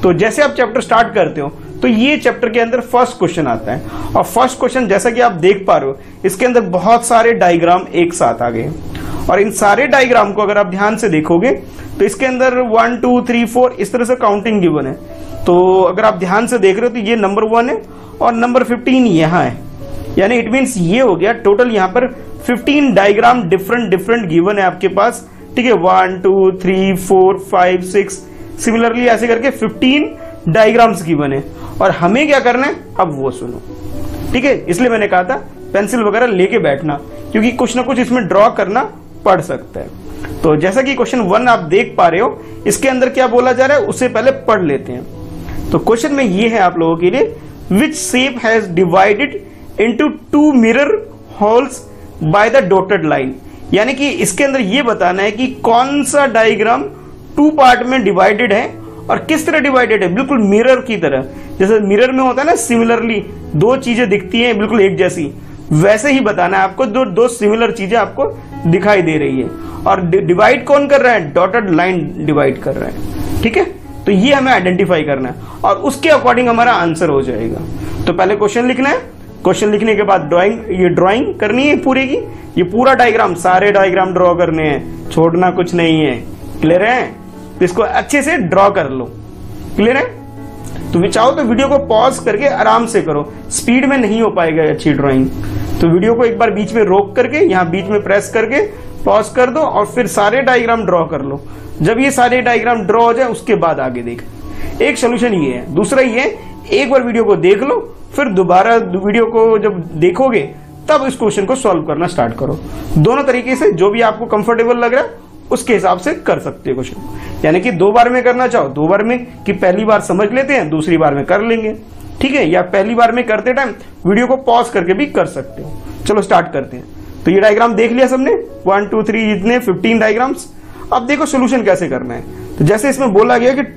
तो जैसे आप चैप्टर स्टार्ट करते हो तो ये चैप्टर के अंदर फर्स्ट क्वेश्चन आता है, और फर्स्ट क्वेश्चन जैसा कि आप देख पा रहे हो इसके अंदर बहुत सारे डायग्राम एक साथ आ गए, और इन सारे डायग्राम को अगर आप ध्यान से देखोगे तो इसके अंदर 1 2 3 4 इस तरह से काउंटिंग गिवन है। तो अगर आप ध्यान से देख रहे हो तो ये नंबर 1 है और नंबर 15 यहाँ है, यानी इट मीन्स ये हो गया टोटल यहाँ पर 15 डायग्राम डिफरेंट गिवन है आपके पास, ठीक है। 1 2 3 4 5 6 सिमिलरली ऐसे करके 15 डायग्राम्स गिवन है, और हमें क्या करना है अब वो सुनो, ठीक है। इसलिए मैंने कहा था पेंसिल वगैरह लेके बैठना, क्योंकि कुछ ना कुछ इसमें ड्रॉ करना पड़ सकता है। तो जैसा कि क्वेश्चन 1 आप देख पा रहे हो, इसके अंदर क्या बोला जा रहा है उससे पहले पढ़ लेते हैं। तो क्वेश्चन में ये है आप लोगों के लिए, which shape has divided into 2 mirror halves by the dotted line, यानी कि इसके अंदर ये बताना है कि कौन सा डायग्राम 2 पार्ट में डिवाइडेड है और किस तरह डिवाइडेड है, बिल्कुल मिरर की तरह। जैसे मिरर में होता है ना सिमिलरली दो चीजें दिखती हैं बिल्कुल एक जैसी, वैसे ही बताना है आपको, दो सिमिलर चीजें आपको दिखाई दे रही है, और डिवाइड कौन कर रहा है, डॉटेड लाइन डिवाइड कर रहा है, ठीक है। तो ये हमें आइडेंटिफाई करना है और उसके अकॉर्डिंग हमारा आंसर हो जाएगा। तो पहले क्वेश्चन लिखना है, क्वेश्चन लिखने के बाद ड्राइंग करनी है पूरे की, ये पूरा डायग्राम सारे डायग्राम ड्रॉ करने हैं, छोड़ना कुछ नहीं है, क्लियर है। तो इसको अच्छे से ड्रॉ कर लो, क्लियर है। तो चाहो तो वीडियो को पॉज करके आराम से करो, स्पीड में नहीं हो पाएगा अच्छी ड्राइंग। तो वीडियो को एक बार बीच में रोक करके यहाँ बीच में प्रेस करके पॉज कर दो और फिर सारे डायग्राम ड्रॉ कर लो। जब ये सारे डायग्राम ड्रॉ हो जाए उसके बाद आगे देख। एक सोल्यूशन ये है, दूसरा ये एक बार वीडियो को देख लो, फिर दोबारा वीडियो को जब देखोगे तब इस क्वेश्चन को सॉल्व करना स्टार्ट करो। दोनों तरीके से जो भी आपको कंफर्टेबल लग रहा है उसके हिसाब से कर सकते हो क्वेश्चन, यानी कि 2 बार में करना चाहो 2 बार में, कि पहली बार समझ लेते हैं दूसरी बार में कर लेंगे, ठीक है। या पहली बार में करते टाइम वीडियो को पॉज करके भी कर सकते हो। चलो स्टार्ट करते हैं। तो ये डायग्राम देख लिया सबने, 1 2 3 इतने 15 डायग्राम्स। अब देखो सोल्यूशन कैसे करना है। तो जैसे इसमें बोला गया कि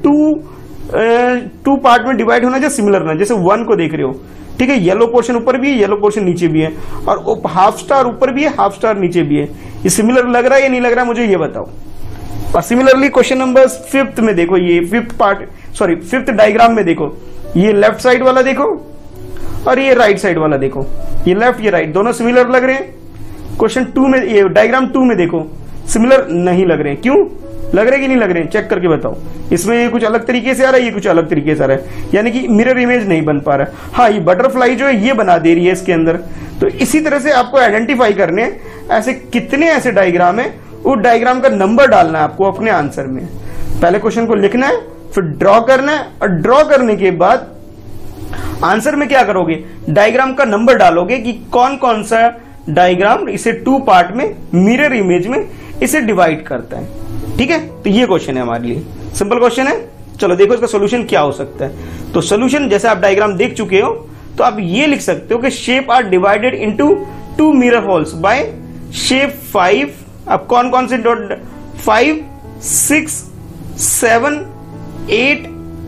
2 पार्ट में डिवाइड होना चाहिए सिमिलर ना, जैसे 1 को देख रहे हो, ठीक है। येलो पोर्शन ऊपर भी है, येलो पोर्शन नीचे भी है, और हाफ स्टार ऊपर भी है, हाफ स्टार नीचे भी है। ये सिमिलर लग रहा है या नहीं लग रहा है मुझे ये बताओ। और सिमिलरली क्वेश्चन नंबर 5 में देखो, ये 5th डायग्राम में देखो, ये लेफ्ट साइड वाला देखो और ये राइट साइड वाला देखो, ये लेफ्ट ये राइट दोनों सिमिलर लग रहे हैं। क्वेश्चन 2 में, ये डायग्राम 2 में देखो सिमिलर नहीं लग रहे हैं, क्यों लग रहे कि नहीं लग रहे हैं चेक करके बताओ। इसमें ये कुछ अलग तरीके से आ रहा है, ये कुछ अलग तरीके से आ रहा है, यानी कि मिरर इमेज नहीं बन पा रहा है। हाँ, ये बटरफ्लाई जो है ये बना दे रही है इसके अंदर। तो इसी तरह से आपको आइडेंटिफाई करने ऐसे कितने ऐसे डायग्राम है, उस डायग्राम का नंबर डालना है आपको अपने आंसर में। पहले क्वेश्चन को लिखना है, फिर ड्रॉ करना है, और ड्रॉ करने के बाद आंसर में क्या करोगे, डायग्राम का नंबर डालोगे कि कौन कौन सा डायग्राम इसे 2 पार्ट में मिरर इमेज में इसे डिवाइड करता है, ठीक है। तो ये क्वेश्चन है हमारे लिए, सिंपल क्वेश्चन है। चलो देखो इसका सोल्यूशन क्या हो सकता है। तो सोल्यूशन जैसे आप डायग्राम देख चुके हो तो आप ये लिख सकते हो कि shape are divided into 2 mirror halves by shape 5। अब कौन कौन से 5 6 7 8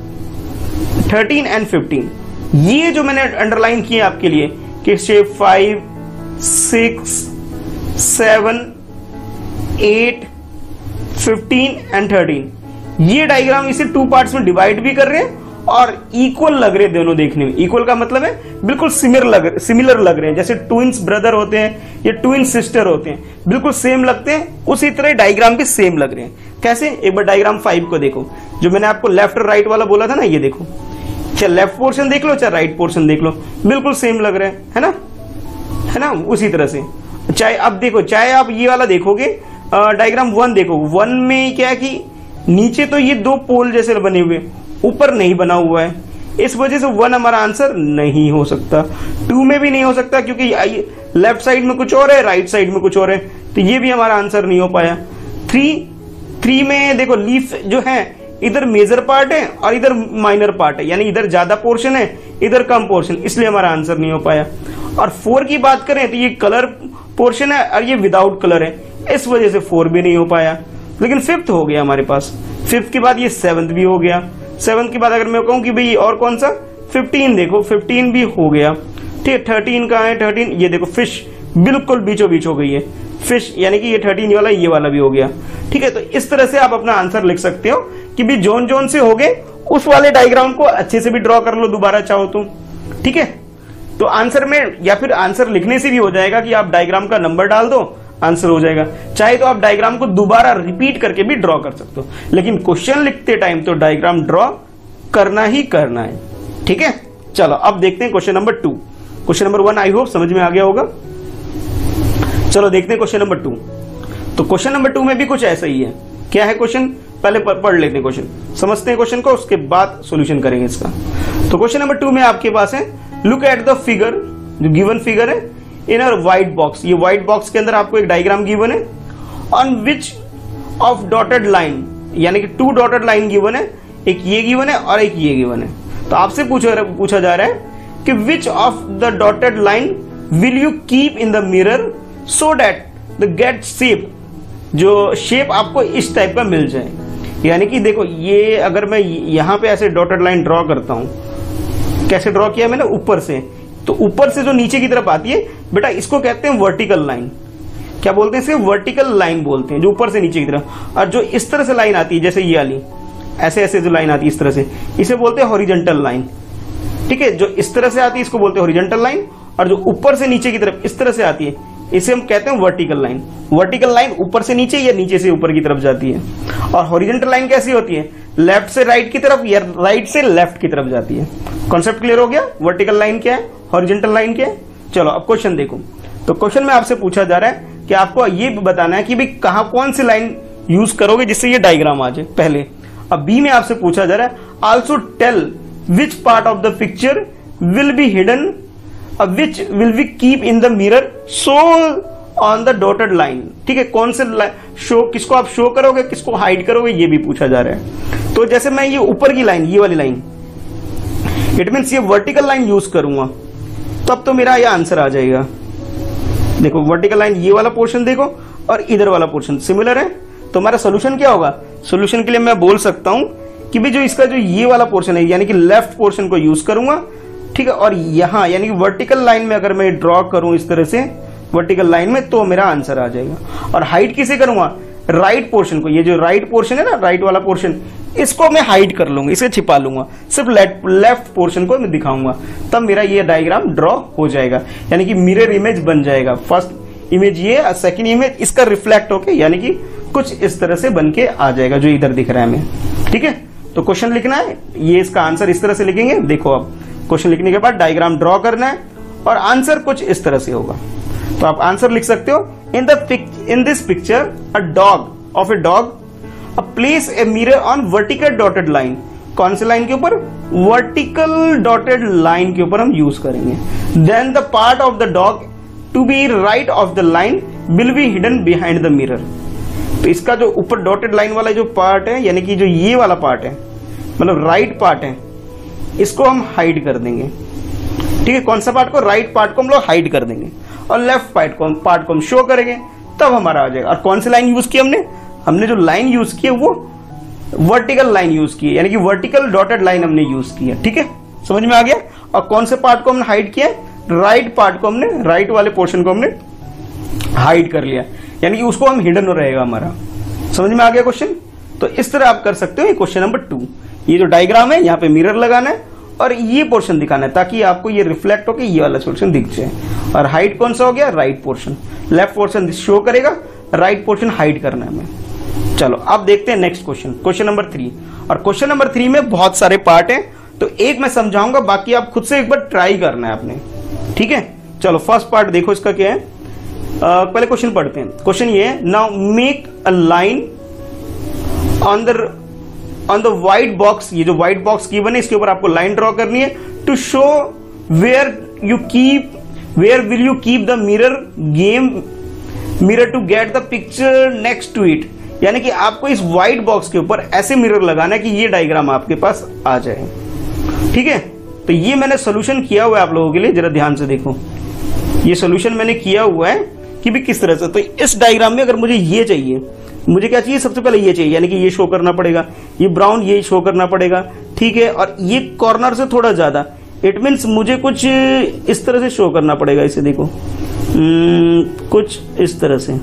13 एंड 15, ये जो मैंने अंडरलाइन किए आपके लिए कि शेप 5 6 7 8 15 एंड 13, ये डायग्राम इसे 2 पार्ट्स में डिवाइड भी कर रहे हैं और इक्वल लग रहे हैं दोनों देखने में। इक्वल का मतलब है बिल्कुल सिमिलर लग रहे हैं, जैसे ट्विंस ब्रदर होते हैं या ट्विन सिस्टर होते हैं, बिल्कुल सेम लगते हैं, उसी तरह डायग्राम भी सेम लग रहे हैं। कैसे, एक बार डायग्राम 5 को देखो, जो मैंने आपको लेफ्ट और राइट वाला बोला था ना, ये देखो, चाहे लेफ्ट पोर्शन देख लो चाहे राइट पोर्शन देख लो, बिल्कुल सेम लग रहे हैं, है ना, उसी तरह से। चाहे अब देखो, चाहे आप ये वाला देखोगे डायग्राम 1 देखो, 1 में क्या है कि नीचे तो ये 2 पोल जैसे बने हुए, ऊपर नहीं बना हुआ है, इस वजह से 1 हमारा आंसर नहीं हो सकता। 2 में भी नहीं हो सकता क्योंकि लेफ्ट साइड में कुछ और है, राइट साइड में कुछ और है, तो ये भी हमारा आंसर नहीं हो पाया। 3 में देखो लीफ जो है इधर मेजर पार्ट है और इधर माइनर पार्ट है, यानी इधर ज्यादा पोर्शन है इधर कम पोर्शन, इसलिए हमारा आंसर नहीं हो पाया। और 4 की बात करें तो ये कलर पोर्शन है और ये विदाउट कलर है, इस वजह से 4 भी नहीं हो पाया। लेकिन 5th हो गया हमारे पास, 5th के बाद ये 7th भी हो गया। 7th के बाद अगर मैं कहूं कि भाई और कौन सा, 15 देखो, 15 भी हो गया, ठीक है। 13 कहाँ है, 13 ये देखो, फिश बिल्कुल बीचों बीच हो गई है फिश, यानी कि ये 13 ये वाला भी हो गया, ठीक है। तो इस तरह से आप अपना आंसर लिख सकते हो कि भी जोन जोन से हो गए उस वाले डायग्राम को अच्छे से भी ड्रॉ कर लो दोबारा चाहो तो, ठीक है। तो आंसर में या फिर आंसर लिखने से भी हो जाएगा कि आप डायग्राम का नंबर डाल दो, आंसर हो जाएगा। चाहे तो आप डायग्राम को दोबारा रिपीट करके भी ड्रॉ कर सकते हो, लेकिन क्वेश्चन लिखते टाइम तो डायग्राम ड्रॉ करना ही करना है, ठीक है। चलो अब देखते हैं question number 2। Question number 1 I hope समझ में आ गया होगा। चलो देखते हैं क्वेश्चन नंबर 2। तो क्वेश्चन नंबर 2 में भी कुछ ऐसा ही है। क्या है क्वेश्चन, पहले पढ़ लेते हैं क्वेश्चन, समझते हैं क्वेश्चन को, उसके बाद सॉल्यूशन करेंगे इसका। तो क्वेश्चन नंबर 2 में आपके पास है, लुक एट द फिगर, जो गिवन फिगर है इन अ व्हाइट बॉक्स। ये व्हाइट बॉक्स के अंदर आपको एक डायग्राम गिवन है, on which of dotted line, यानी कि 2 डॉटेड लाइन गिवन है, एक ये गिवन है और एक ये गिवन है। तो आपसे पूछा जा रहा है कि which of the dotted line will you keep in the mirror so that the get shape, जो शेप आपको इस टाइप का मिल जाए। यानी कि देखो ये अगर मैं यहां पे ऐसे डॉटेड लाइन ड्रॉ करता हूं, कैसे ड्रॉ किया मैंने, ऊपर से, तो ऊपर से जो नीचे की तरफ आती है बेटा इसको कहते हैं वर्टिकल लाइन। क्या बोलते हैं इसे, वर्टिकल लाइन बोलते हैं, जो ऊपर से नीचे की तरफ। और जो इस तरह से लाइन आती है जैसे ये वाली, ऐसे ऐसे जो लाइन आती है इस तरह से, इसे बोलते हैं हॉरिजॉन्टल लाइन, ठीक है। जो इस तरह से आती है इसको बोलते हैं हॉरिजॉन्टल लाइन, और जो ऊपर से नीचे की तरफ इस तरह से आती है इसे हम कहते हैं वर्टिकल लाइन। वर्टिकल लाइन ऊपर से नीचे या नीचे से ऊपर की तरफ जाती है। और हॉरिजॉन्टल लाइन कैसी होती है, लेफ्ट से राइट की तरफ या राइट से लेफ्ट की तरफ जाती है। कॉन्सेप्ट क्लियर हो गया, वर्टिकल लाइन क्या है, हॉरिजॉन्टल लाइन क्या है। चलो अब क्वेश्चन देखो। तो क्वेश्चन में आपसे पूछा जा रहा है कि आपको ये बताना है कि भाई कहां कौन सी लाइन यूज करोगे जिससे ये डायग्राम आ जाए पहले। अब बी में आपसे पूछा जा रहा है, also tell which part of the picture will be hidden, which will be keep in the mirror so on the dotted line, ठीक है। कौन से शो, किसको आप शो करोगे, किसको हाइड करोगे, ये भी पूछा जा रहा है। तो जैसे मैं ये ऊपर की लाइन, ये वाली लाइन, इट मीन्स ये वर्टिकल लाइन यूज करूंगा, तब तो मेरा ये आंसर आ जाएगा। देखो वर्टिकल लाइन, ये वाला पोर्शन देखो और इधर वाला पोर्शन सिमिलर है, तो हमारा सोल्यूशन क्या होगा। सोल्यूशन के लिए मैं बोल सकता हूं कि भाई जो इसका जो ये वाला पोर्शन है यानी कि लेफ्ट पोर्शन को यूज करूंगा, ठीक है। और यहां यानी कि वर्टिकल लाइन में अगर मैं ड्रॉ करूं इस तरह से वर्टिकल लाइन में, तो मेरा आंसर आ जाएगा। और हाइड किसे करूंगा, राइट पोर्शन को, ये जो राइट पोर्शन है ना, राइट वाला पोर्शन, इसको मैं हाइड कर लूंगा, इसे छिपा लूंगा, सिर्फ लेफ्ट पोर्शन को मैं दिखाऊंगा, तब मेरा ये डायग्राम ड्रॉ हो जाएगा। यानी कि मिरर इमेज बन जाएगा। फर्स्ट इमेज ये, सेकंड इमेज इसका रिफ्लेक्ट होके यानी कि कुछ इस तरह से बन के आ जाएगा जो इधर दिख रहा है हमें, ठीक है। तो क्वेश्चन लिखना है, ये इसका आंसर इस तरह से लिखेंगे। देखो अब क्वेश्चन लिखने के बाद डायग्राम ड्रॉ करना है और आंसर कुछ इस तरह से होगा। तो आप आंसर लिख सकते हो, in this picture a dog of a dog a place a mirror on vertical dotted line. कौन सी लाइन के ऊपर, वर्टिकल डॉटेड लाइन के ऊपर हम यूज करेंगे। Then the part of the dog to be right of the line will be hidden behind the mirror. तो इसका जो ऊपर डॉटेड लाइन वाला जो पार्ट है, यानी कि जो ये वाला पार्ट है, मतलब राइट पार्ट है, इसको हम हाइड कर देंगे, ठीक है। कौन सा पार्ट को, राइट पार्ट को हम लोग हाइड कर देंगे और लेफ्ट पार्ट को हम शो करेंगे, तब हमारा आ जाएगा। और कौन सी लाइन यूज की हमने जो लाइन यूज की है वो वर्टिकल लाइन यूज की है, यानी कि वर्टिकल डॉटेड लाइन हमने यूज की है, ठीक है। समझ में आ गया। और कौन से पार्ट को हमने हाइड किया, राइट पार्ट को हमने, राइट वाले पोर्शन को हमने हाइड कर लिया, यानी कि उसको हम हिडन रहेगा हमारा। समझ में आ गया क्वेश्चन। तो इस तरह आप कर सकते हो। ये क्वेश्चन नंबर 2, ये जो डायग्राम है यहाँ पे मिरर लगाना है और ये पोर्शन दिखाना है ताकि आपको ये रिफ्लेक्ट होकर ये वाला पोर्शन दिख जाए। और हाइड कौन सा हो गया, right portion, left portion show करेगा, राइट पोर्शन हाइड करना है हमें। चलो अब देखते हैं नेक्स्ट क्वेश्चन, क्वेश्चन नंबर 3। और क्वेश्चन नंबर 3 में बहुत सारे पार्ट हैं, तो एक मैं समझाऊंगा, बाकी आप खुद से एक बार ट्राई करना है आपने, ठीक है। चलो फर्स्ट पार्ट देखो, इसका क्या है। पहले क्वेश्चन पढ़ते हैं। क्वेश्चन ये है, now make a line on the white box. ये जो व्हाइट बॉक्स गिवन है इसके ऊपर आपको लाइन ड्रॉ करनी है, to show where will you keep the mirror to get the picture next to it. यानी कि आपको इस व्हाइट बॉक्स के ऊपर ऐसे मिरर लगाना है कि ये डायग्राम आपके पास आ जाए, ठीक है। तो ये मैंने सोल्यूशन किया हुआ है आप लोगों के लिए, जरा ध्यान से देखो। ये सोल्यूशन मैंने किया हुआ है कि भी किस तरह से। तो इस डायग्राम में अगर मुझे ये चाहिए, मुझे क्या चाहिए, सबसे पहले ये चाहिए, यानी कि ये शो करना पड़ेगा, ये ब्राउन ये शो करना पड़ेगा, ठीक है। और ये कॉर्नर से थोड़ा ज्यादा, इट मीन्स मुझे कुछ इस तरह से शो करना पड़ेगा। इसे देखो कुछ इस तरह से,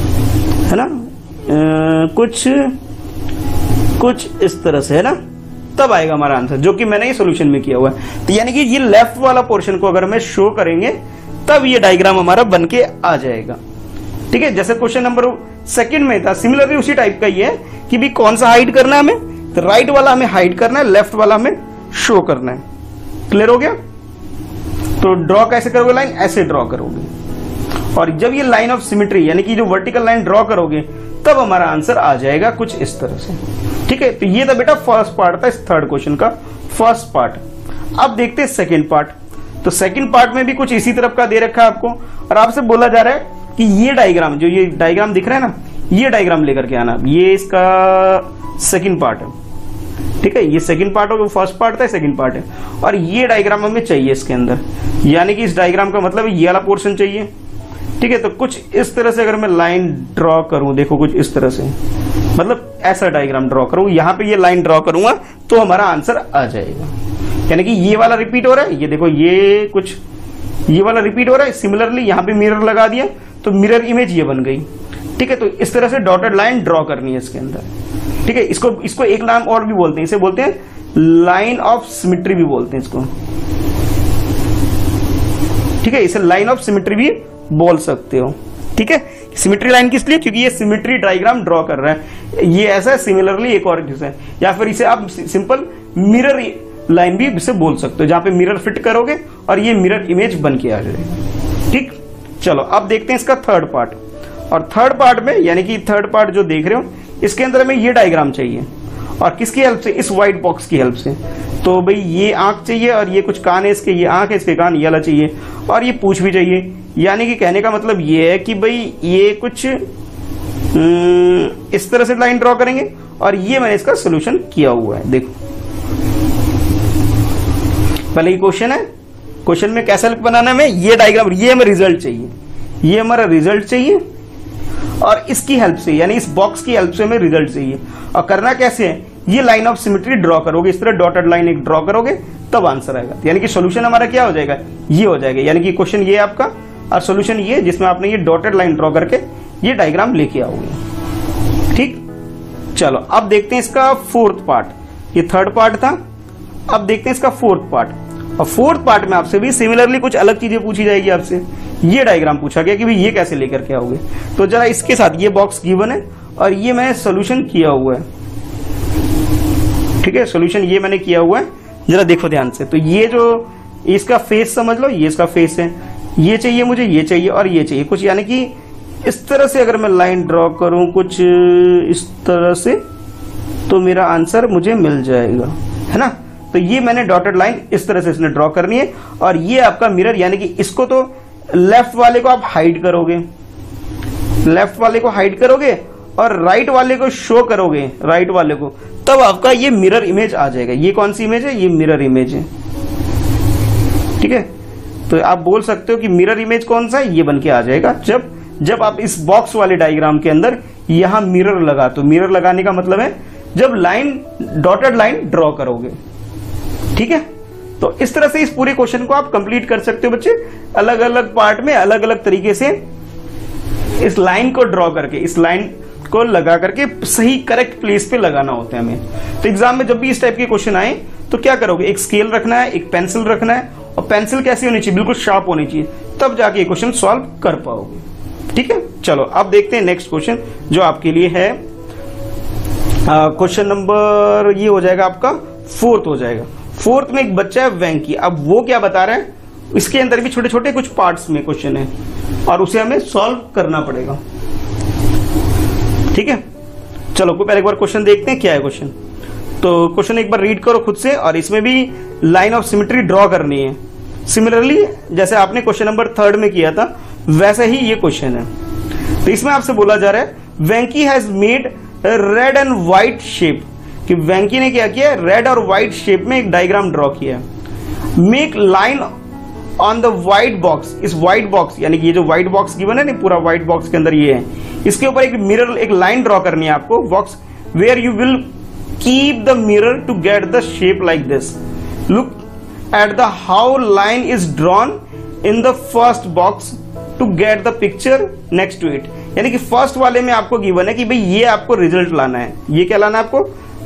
है ना, कुछ इस तरह से, है ना, तब आएगा हमारा आंसर, जो कि मैंने ये सोल्यूशन में किया हुआ है। तो यानी कि ये लेफ्ट वाला पोर्शन को अगर मैं शो करेंगे तब ये डायग्राम हमारा बन के आ जाएगा। ठीक है, जैसे क्वेश्चन नंबर 2 में था, सिमिलरली उसी टाइप का ये है कि भी कौन सा हाइड करना है हमें, तो राइट वाला हमें हाइड करना है, लेफ्ट वाला हमें शो करना है। क्लियर हो गया? तो ड्रॉ कैसे करोगे लाइन? ऐसे ड्रॉ करोगे, और जब ये लाइन ऑफ सिमेट्री यानी कि जो वर्टिकल लाइन ड्रॉ करोगे तब हमारा आंसर आ जाएगा कुछ इस तरह से। ठीक है, तो ये था बेटा फर्स्ट पार्ट था इस थर्ड क्वेश्चन का, फर्स्ट पार्ट। अब देखते हैं सेकंड पार्ट। तो सेकंड पार्ट में भी कुछ इसी तरफ का दे रखा है आपको, और आपसे बोला जा रहा है कि ये डायग्राम, जो ये डायग्राम दिख रहा है ना, ये डायग्राम लेकर के आना। ये इसका सेकंड पार्ट है। ठीक है, ये सेकंड पार्ट हो, फर्स्ट पार्ट था, सेकंड पार्ट है, और ये डायग्राम हमें चाहिए इसके अंदर, यानी कि इस डायग्राम का मतलब ये वाला पोर्शन चाहिए। ठीक है, तो कुछ इस तरह से अगर मैं लाइन ड्रॉ करूं, देखो कुछ इस तरह से, मतलब ऐसा डायग्राम ड्रॉ करूं, यहां पे ये लाइन ड्रॉ करूंगा तो हमारा आंसर आ जाएगा। यानी कि ये वाला रिपीट हो रहा है, ये देखो ये कुछ ये वाला रिपीट हो रहा है। सिमिलरली यहां पे मिरर लगा दिया तो मिरर इमेज ये बन गई। ठीक है, तो इस तरह से डॉटेड लाइन ड्रॉ करनी है इसके अंदर। ठीक है, इसको एक नाम और भी बोलते हैं, इसे बोलते हैं लाइन ऑफ सिमेट्री भी बोलते हैं इसको। ठीक है, इसे लाइन ऑफ सिमेट्री भी बोल सकते हो। ठीक है, सिमेट्री लाइन किस लिए? क्योंकि ये सिमेट्री डायग्राम ड्रॉ कर रहा है। ये ऐसा है, सिमिलरली एक और है, या फिर इसे आप सिंपल मिरर लाइन भी इसे बोल सकते हो, जहां पे मिरर फिट करोगे और ये मिरर इमेज बन के आ जाएगी। ठीक, चलो अब देखते हैं इसका थर्ड पार्ट। और थर्ड पार्ट में, यानी कि थर्ड पार्ट जो देख रहे हो, इसके अंदर हमें ये डायग्राम चाहिए, और किसकी हेल्प से? इस व्हाइट बॉक्स की हेल्प से। तो भाई ये आंख चाहिए, और ये कुछ कान है इसके, ये आंख है, इसके कान, ये वाला चाहिए, और ये पूंछ भी चाहिए। यानी कि कहने का मतलब ये है कि भाई ये कुछ इस तरह से लाइन ड्रॉ करेंगे, और ये मैंने इसका सोल्यूशन किया हुआ है। देखो पहले ये क्वेश्चन है, क्वेश्चन में कैसा बनाना है हमें, ये डायग्राम, ये हमें रिजल्ट चाहिए, ये हमारा रिजल्ट चाहिए, और इसकी हेल्प से, यानी इस बॉक्स की हेल्प से हमें रिजल्ट चाहिए। और करना कैसे है? ये लाइन ऑफ सिमेट्री ड्रॉ करोगे, इस तरह डॉटेड लाइन एक ड्रॉ करोगे तब आंसर आएगा। यानी कि सोल्यूशन हमारा क्या हो जाएगा? ये हो जाएगा। यानी कि क्वेश्चन ये है आपका, और सोल्यूशन ये जिसमें आपने ये डॉटेड लाइन ड्रॉ करके ये डायग्राम लेके आओगे। ठीक, चलो अब देखते हैं इसका फोर्थ पार्ट। ये थर्ड पार्ट था, अब देखते हैं इसका फोर्थ पार्ट। और फोर्थ पार्ट में आपसे भी सिमिलरली कुछ अलग चीजें पूछी जाएगी आपसे। ये डायग्राम पूछा गया कि भाई ये कैसे लेकर के आओगे, तो जरा इसके साथ ये बॉक्स गिवन है और ये मैंने सोल्यूशन किया हुआ है। ठीक है, सोल्यूशन ये मैंने किया हुआ है, जरा देखो ध्यान से। तो ये जो इसका फेस समझ लो, ये इसका फेस है, ये चाहिए मुझे, ये चाहिए और ये चाहिए कुछ, यानी कि इस तरह से अगर मैं लाइन ड्रॉ करूं कुछ इस तरह से, तो मेरा आंसर मुझे मिल जाएगा, है ना। तो ये मैंने डॉटेड लाइन इस तरह से इसने ड्रॉ करनी है, और ये आपका मिरर, यानी कि इसको तो लेफ्ट वाले को आप हाइड करोगे, लेफ्ट वाले को हाइड करोगे और राइट वाले को शो करोगे, राइट वाले को, तब आपका ये मिरर इमेज आ जाएगा। ये कौन सी इमेज है? ये मिरर इमेज है। ठीक है, तो आप बोल सकते हो कि मिरर इमेज कौन सा है? ये बन के आ जाएगा जब आप इस बॉक्स वाले डायग्राम के अंदर यहां मिरर लगा, तो मिरर लगाने का मतलब है जब लाइन डॉटेड लाइन ड्रॉ करोगे। ठीक है, तो इस तरह से इस पूरे क्वेश्चन को आप कंप्लीट कर सकते हो बच्चे, अलग अलग पार्ट में अलग अलग तरीके से इस लाइन को ड्रॉ करके, इस लाइन को लगा करके सही करेक्ट प्लेस पे लगाना होता है हमें। तो एग्जाम में जब भी इस टाइप के क्वेश्चन आए तो क्या करोगे? एक स्केल रखना है, एक पेंसिल रखना है, और पेंसिल कैसी होनी चाहिए? बिल्कुल शार्प होनी चाहिए, तब जाके ये क्वेश्चन सॉल्व कर पाओगे। ठीक है, चलो अब देखते हैं नेक्स्ट क्वेश्चन जो आपके लिए है क्वेश्चन नंबर, ये हो जाएगा आपका फोर्थ हो जाएगा। फोर्थ में एक बच्चा है वेंकी, अब वो क्या बता रहा है, इसके अंदर भी छोटे छोटे कुछ पार्ट्स में क्वेश्चन है और उसे हमें सॉल्व करना पड़ेगा। ठीक है, चलो पहले एक बार क्वेश्चन देखते हैं क्या है क्वेश्चन। तो क्वेश्चन एक बार रीड करो खुद से, और इसमें भी लाइन ऑफ सिमेट्री ड्रॉ करनी है, सिमिलरली जैसे आपने क्वेश्चन नंबर 3 में किया था वैसा ही ये क्वेश्चन है। तो इसमें आपसे बोला जा रहा है Venky has made red and white shape, कि वेंकी ने क्या किया? रेड और व्हाइट शेप में एक डायग्राम ड्रॉ किया। Make line on the white box, इस व्हाइट बॉक्स, यानी कि ये जो व्हाइट बॉक्स गिवन है ना, पूरा व्हाइट बॉक्स के अंदर ये है, इसके ऊपर एक मिरर, एक लाइन ड्रॉ करनी है आपको box, where you will keep the mirror to get the shape like this. Look at the how line is drawn in the first box to get the picture next to it. यानी कि first वाले में आपको given है कि भाई ये आपको रिजल्ट लाना है, ये क्या लाना है आपको?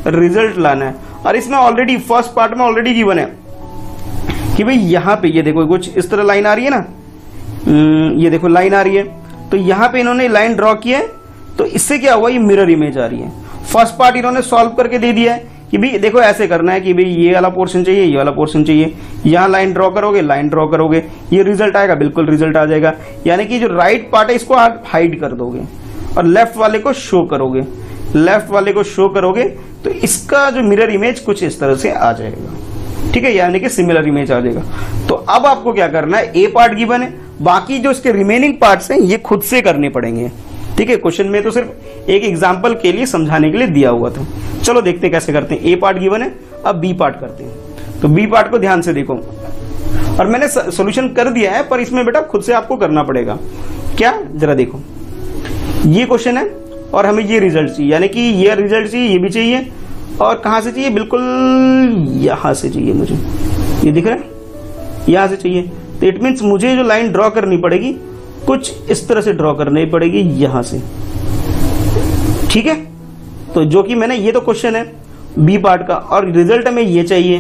रिजल्ट लाना है। और इसमें ऑलरेडी फर्स्ट पार्ट में ऑलरेडी गिवन है कि भाई यहाँ पे ये देखो कुछ इस तरह लाइन आ रही है ना, ये देखो लाइन आ रही है, तो यहाँ पे इन्होंने लाइन ड्रॉ किया है, तो इससे क्या हुआ, ये मिरर इमेज आ रही है। फर्स्ट पार्ट इन्होंने सॉल्व करके दे दिया है कि भाई देखो ऐसे करना है कि भाई ये वाला पोर्शन चाहिए, ये वाला पोर्शन चाहिए, यहाँ लाइन ड्रॉ करोगे, लाइन ड्रॉ करोगे, ये रिजल्ट आएगा, बिल्कुल रिजल्ट आ जाएगा। यानी कि जो राइट पार्ट है इसको आप हाइड कर दोगे और लेफ्ट वाले को शो करोगे, लेफ्ट वाले को शो करोगे, तो इसका जो मिरर इमेज कुछ इस तरह से आ जाएगा। ठीक है, यानी कि सिमिलर इमेज आ जाएगा। तो अब आपको क्या करना है, ए पार्ट गिवन है, बाकी जो इसके रिमेनिंग पार्ट्स हैं ये खुद से करने पड़ेंगे। ठीक है, क्वेश्चन में तो सिर्फ एक एग्जांपल के लिए समझाने के लिए दिया हुआ था। चलो देखते हैं कैसे करते हैं। ए पार्ट गिवन है, अब बी पार्ट करते हैं। तो बी पार्ट को ध्यान से देखो, और मैंने सॉल्यूशन कर दिया है, पर इसमें बेटा खुद से आपको करना पड़ेगा। क्या, जरा देखो, ये क्वेश्चन है और हमें ये रिजल्ट चाहिए, यानी कि ये रिजल्ट चाहिए, ये भी चाहिए, और कहां से चाहिए, बिल्कुल यहां से चाहिए मुझे, ये दिख रहा है, यहां से चाहिए। तो इट मीन्स मुझे जो लाइन ड्रॉ करनी पड़ेगी कुछ इस तरह से ड्रॉ करनी पड़ेगी यहां से। ठीक है, तो जो कि मैंने, ये तो क्वेश्चन है बी पार्ट का, और रिजल्ट हमें ये चाहिए,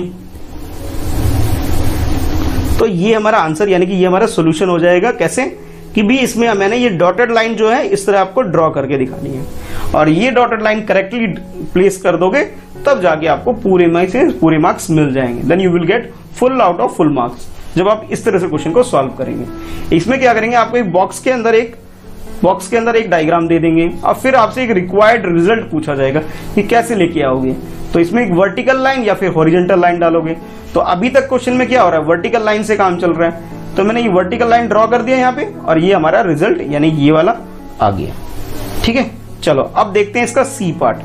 तो ये हमारा आंसर यानी कि ये हमारा सॉल्यूशन हो जाएगा। कैसे कि भी इसमें मैंने ये डॉटेड लाइन जो है इस तरह आपको ड्रॉ करके दिखानी है, और ये डॉटेड लाइन करेक्टली प्लेस कर दोगे तब जाके आपको पूरे मार्क्स मिल जाएंगे। Then you will get full out of full marks जब आप इस तरह से क्वेश्चन को सॉल्व करेंगे। इसमें क्या करेंगे, आपको एक बॉक्स के अंदर एक डायग्राम दे देंगे, और फिर आपसे एक रिक्वायर्ड रिजल्ट पूछा जाएगा कि कैसे लेके आओगे। तो इसमें एक वर्टिकल लाइन या फिर हॉरिजॉन्टल लाइन डालोगे। तो अभी तक क्वेश्चन में क्या हो रहा है, वर्टिकल लाइन से काम चल रहा है, तो मैंने ये वर्टिकल लाइन ड्रॉ कर दिया यहाँ पे, और ये हमारा रिजल्ट यानी ये वाला आ गया। ठीक है, चलो अब देखते हैं इसका सी पार्ट।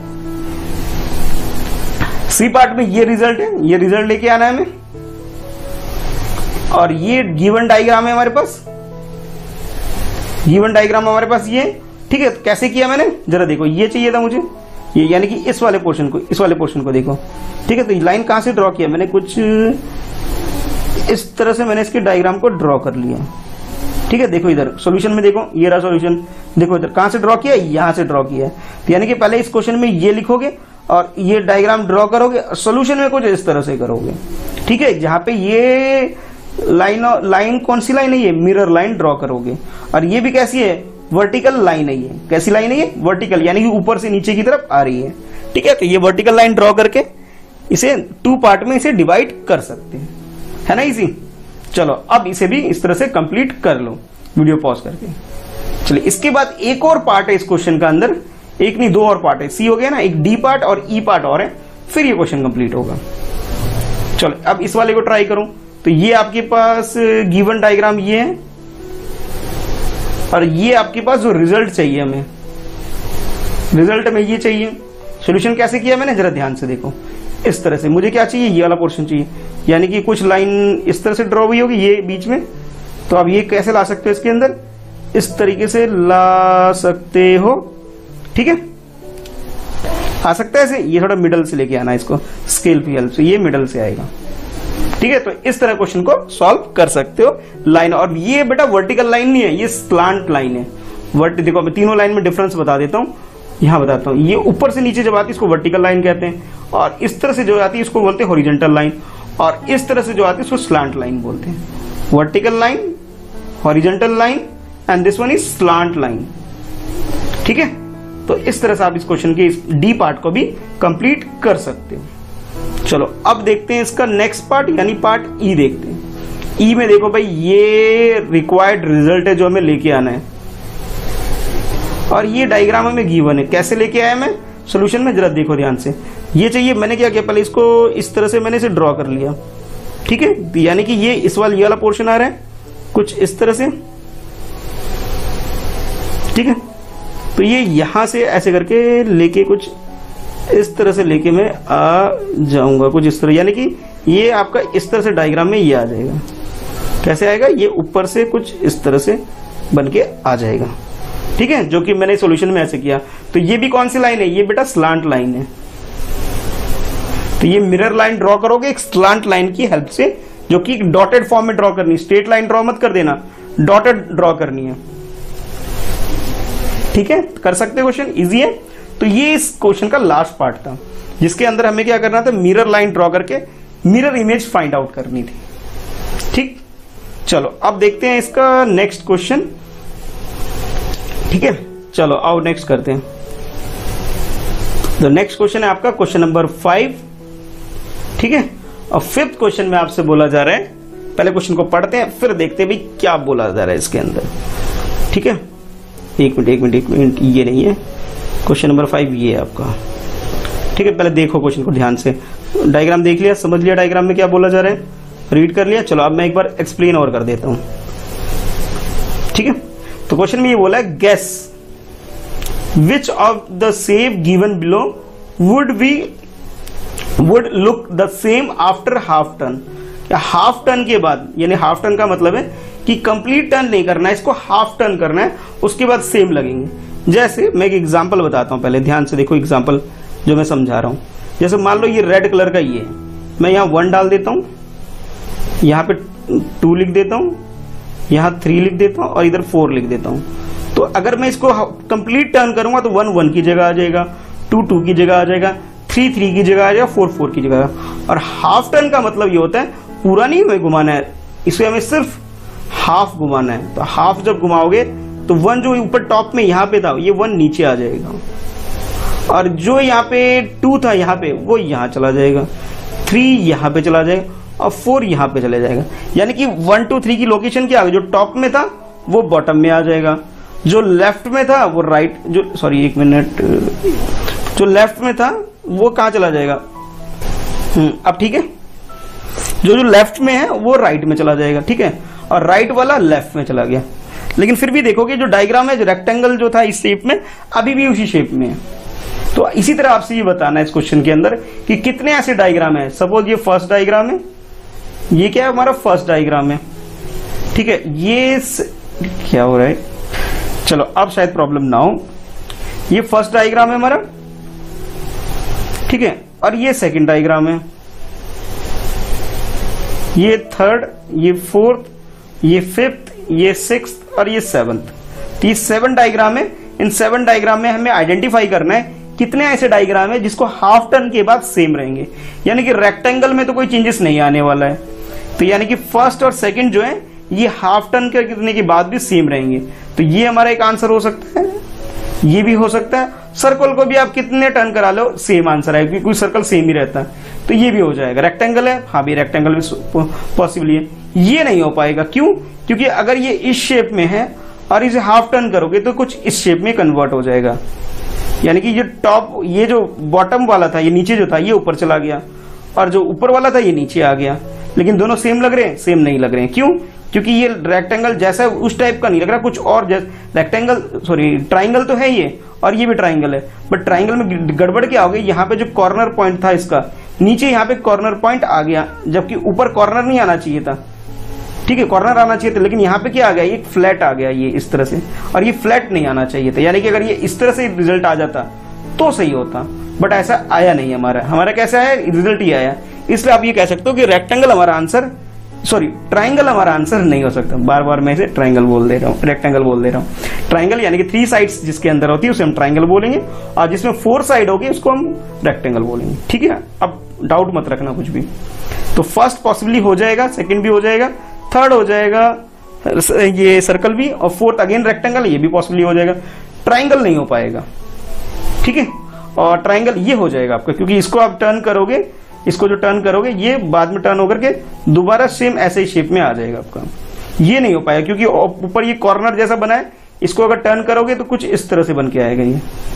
सी पार्ट में ये रिजल्ट है, ये रिजल्ट लेके आना है हमें, और ये गिवन डायग्राम है हमारे पास, गिवन डायग्राम हमारे पास ये। ठीक है, तो कैसे किया मैंने, जरा देखो, ये चाहिए था मुझे, ये यानी कि इस वाले पोर्शन को देखो। ठीक है, तो ये लाइन कहां से ड्रॉ किया मैंने, कुछ इस तरह से मैंने इसके डायग्राम को ड्रॉ कर लिया। ठीक है, देखो इधर सॉल्यूशन में देखो, ये रहा सॉल्यूशन, देखो इधर कहां से ड्रॉ किया, यहां से ड्रॉ किया है। तो यानी कि पहले इस क्वेश्चन में ये लिखोगे और ये डायग्राम ड्रॉ करोगे, सॉल्यूशन में कुछ इस तरह से करोगे। ठीक है, जहां पे ये लाइन कौन सी लाइन है, ये मिरर लाइन ड्रॉ करोगे, और ये भी कैसी है, वर्टिकल लाइन है। ये कैसी लाइन है, ये वर्टिकल, यानी कि ऊपर से नीचे की तरफ आ रही है। ठीक है, तो ये वर्टिकल लाइन ड्रॉ करके इसे 2 पार्ट में इसे डिवाइड कर सकते हैं, है ना इजी। चलो अब इसे भी इस तरह से कंप्लीट कर लो वीडियो पॉज करके। चलिए, इसके बाद एक और पार्ट है इस क्वेश्चन का अंदर, एक नहीं 2 और पार्ट है। सी हो गया ना, एक डी पार्ट और ई पार्ट और है, फिर ये क्वेश्चन कंप्लीट होगा। चलो अब इस वाले को ट्राई करूं। तो ये आपके पास गिवन डायग्राम ये है, और ये आपके पास जो रिजल्ट चाहिए हमें, रिजल्ट में ये चाहिए। सॉल्यूशन कैसे किया मैंने, जरा ध्यान से देखो, इस तरह से मुझे क्या चाहिए, ये वाला पोर्शन चाहिए, यानी कि कुछ लाइन इस तरह से ड्रॉ हुई होगी ये बीच में। तो अब ये कैसे ला सकते हो, इसके अंदर इस तरीके से ला सकते हो। ठीक है, आ सकता है ऐसे, ये थोड़ा मिडल से लेके आना इसको, स्केल की हेल्प से ये मिडल से आएगा। ठीक है, तो इस तरह क्वेश्चन को सॉल्व कर सकते हो लाइन। और ये बेटा वर्टिकल लाइन नहीं है, ये स्लांट लाइन है। देखो मैं तीनों लाइन में डिफरेंस बता देता हूं, यहां बताता हूं। ये ऊपर से नीचे जब आती है इसको वर्टिकल लाइन कहते हैं, और इस तरह से जो आती है इसको बोलते हैं हॉरिजॉन्टल लाइन, और इस तरह से जो आती है इसको स्लांट लाइन बोलते हैं। Vertical line, horizontal line, and this one is slant line. ठीक है, तो इस तरह से आप इस क्वेश्चन के इस डी पार्ट को भी कंप्लीट कर सकते हो। चलो अब देखते हैं इसका नेक्स्ट पार्ट, यानी पार्ट ई देखते हैं। ई में देखो भाई, ये रिक्वायर्ड रिजल्ट है जो हमें लेके आना है, और ये डायग्राम हमें गिवन है। कैसे लेके आया मैं सॉल्यूशन में, जरा देखो ध्यान से। ये चाहिए, मैंने क्या किया, पहले इसको इस तरह से मैंने इसे ड्रॉ कर लिया। ठीक है, यानी कि ये इस वाला ये वाला पोर्शन आ रहा है कुछ इस तरह से। ठीक है, तो ये यहां से ऐसे करके लेके कुछ इस तरह से लेके मैं आ जाऊंगा कुछ इस तरह, यानी कि ये आपका इस तरह से डायग्राम में ये आ जाएगा। कैसे आएगा, ये ऊपर से कुछ इस तरह से बन के आ जाएगा। ठीक है, जो कि मैंने सॉल्यूशन में ऐसे किया। तो ये भी कौन सी लाइन है, ये बेटा स्लांट लाइन है। तो ये मिरर लाइन ड्रॉ करोगे एक स्लांट लाइन की हेल्प से, जो कि डॉटेड फॉर्म में ड्रॉ करनी, स्ट्रेट लाइन ड्रॉ मत कर देना, डॉटेड ड्रॉ करनी है। ठीक है, कर सकते हो, क्वेश्चन इजी है। तो ये इस क्वेश्चन का लास्ट पार्ट था, जिसके अंदर हमें क्या करना था, मिरर लाइन ड्रॉ करके मिरर इमेज फाइंड आउट करनी थी। ठीक, चलो अब देखते हैं इसका नेक्स्ट क्वेश्चन। ठीक है, चलो आओ नेक्स्ट करते हैं। तो नेक्स्ट क्वेश्चन है आपका क्वेश्चन नंबर 5। ठीक है, और 5th क्वेश्चन में आपसे बोला जा रहा है, पहले क्वेश्चन को पढ़ते हैं फिर देखते हैं भी क्या बोला जा रहा है इसके अंदर। ठीक है, एक मिनट, ये नहीं है क्वेश्चन नंबर 5, ये है आपका। ठीक है, पहले देखो क्वेश्चन को ध्यान से, डायग्राम देख लिया, समझ लिया डायग्राम में क्या बोला जा रहा है, रीड कर लिया। चलो अब मैं एक बार एक्सप्लेन और कर देता हूं। ठीक है, तो क्वेश्चन में ये बोला है, guess which of the shape given below would look the same after half turn. Half turn के बाद, यानी हाफ टर्न का मतलब है कि कंप्लीट टर्न नहीं करना है, इसको हाफ टर्न करना है, उसके बाद सेम लगेंगे। जैसे मैं एक एग्जांपल बताता हूं, पहले ध्यान से देखो एग्जांपल जो मैं समझा रहा हूं। जैसे मान लो ये रेड कलर का ये है, मैं यहां 1 डाल देता हूं, यहां पे 2 लिख देता हूं, यहां 3 लिख देता हूं और इधर 4 लिख देता हूं। तो अगर मैं इसको कंप्लीट टर्न करूंगा तो 1 1 की जगह आ जाएगा, 2 2 की जगह आ जाएगा, 3 3 की जगह आ जाएगा, 4 4 की जगह। और हाफ टर्न का मतलब ये होता है पूरा नहीं हमें घुमाना है, इसे हमें सिर्फ हाफ घुमाना है। तो हाफ जब घुमाओगे तो 1 जो ऊपर टॉप में यहां पे था ये 1 नीचे आ जाएगा, और जो यहाँ पे 2 था यहाँ पे वो यहाँ चला जाएगा, 3 यहाँ पे चला जाएगा और 4 यहाँ पे चले जाएगा। यानी कि 1 2 3 की लोकेशन क्या आ गई, जो टॉप में था वो बॉटम में आ जाएगा, जो लेफ्ट में था वो राइट, जो सॉरी एक मिनट, जो लेफ्ट में था वो कहाँ चला जाएगा, अब ठीक है, जो लेफ्ट में है वो राइट में चला जाएगा। ठीक है, और राइट वाला लेफ्ट में चला गया। लेकिन फिर भी देखोगे जो डायग्राम है, जो रेक्टेंगल जो था इस शेप में अभी भी उसी शेप में है। तो इसी तरह आपसे ये बताना है इस क्वेश्चन के अंदर कि कितने ऐसे डायग्राम है। सपोज ये फर्स्ट डायग्राम है, ये क्या है, हमारा फर्स्ट डायग्राम है। ठीक है, ये क्या हो रहा है, चलो अब शायद प्रॉब्लम ना हो। ये फर्स्ट डायग्राम है हमारा, ठीक है, और ये सेकंड डायग्राम है, ये थर्ड, ये फोर्थ, ये फिफ्थ, ये सिक्स्थ और ये 7th। ये 7 डायग्राम है। इन 7 डायग्राम में हमें आइडेंटिफाई करना है कितने ऐसे डायग्राम है जिसको हाफ टर्न के बाद सेम रहेंगे, यानी कि रेक्टेंगल में तो कोई चेंजेस नहीं आने वाला है। तो यानी कि फर्स्ट और सेकंड जो है ये हाफ टर्न करने के बाद भी सेम रहेंगे। तो ये हमारा एक आंसर हो सकता है, ये भी हो सकता है। सर्कल को भी आप कितने टर्न करा लो सेम आंसर है, क्योंकि कोई सर्कल सेम ही रहता है। तो ये भी हो जाएगा। रेक्टेंगल है, हाँ भी रेक्टेंगल भी पॉसिबल है। ये नहीं हो पाएगा, क्यों? क्योंकि अगर ये इस शेप में है और इसे हाफ टर्न करोगे तो कुछ इस शेप में कन्वर्ट हो जाएगा, यानी कि ये टॉप, ये जो बॉटम वाला था, ये नीचे जो था ये ऊपर चला गया, और जो ऊपर वाला था ये नीचे आ गया। लेकिन दोनों सेम लग रहे हैं? सेम नहीं लग रहे हैं। क्यों? क्योंकि ये रेक्टेंगल जैसा उस टाइप का नहीं लग रहा, कुछ और रेक्टेंगल, सॉरी ट्राइंगल तो है ये, और ये भी ट्राइंगल है, बट ट्राइंगल में गड़बड़ क्या हो गई, यहाँ पे जो कॉर्नर पॉइंट था इसका, नीचे यहाँ पे कॉर्नर पॉइंट आ गया, जबकि ऊपर कॉर्नर नहीं आना चाहिए था। ठीक है, कॉर्नर आना चाहिए था, लेकिन यहाँ पे क्या आ गया, ये फ्लैट आ गया, ये इस तरह से, और ये फ्लैट नहीं आना चाहिए था। यानी कि अगर ये इस तरह से रिजल्ट आ जाता तो सही होता, बट ऐसा आया नहीं। हमारा कैसा है, रिजल्ट ही आया। इसलिए आप ये कह सकते हो कि रेक्टेंगल हमारा आंसर, सॉरी ट्राइंगल हमारा आंसर नहीं हो सकता। बार बार मैं इसे ट्राइंगल बोल दे रहा हूँ, रेक्टेंगल बोल दे रहा हूँ। ट्राइंगल यानी कि 3 साइड्स जिसके अंदर होती है उसे हम ट्राइंगल बोलेंगे, और जिसमें 4 साइड होगी उसको हम रेक्टेंगल बोलेंगे। ठीक है, अब डाउट मत रखना कुछ भी। तो फर्स्ट पॉसिबली हो जाएगा, सेकंड भी हो जाएगा, थर्ड हो जाएगा ये सर्कल भी, और फोर्थ अगेन रेक्टेंगल, ये भी पॉसिबली हो जाएगा। ट्राइंगल नहीं हो पाएगा। ठीक है, और ट्राइंगल ये हो जाएगा आपका, क्योंकि इसको आप टर्न करोगे, इसको जो टर्न करोगे ये बाद में टर्न होकर के दोबारा सेम ऐसे ही शेप में आ जाएगा आपका। ये नहीं हो पाएगा क्योंकि ऊपर ये कॉर्नर जैसा बना है, इसको अगर टर्न करोगे तो कुछ इस तरह से बन के आएगा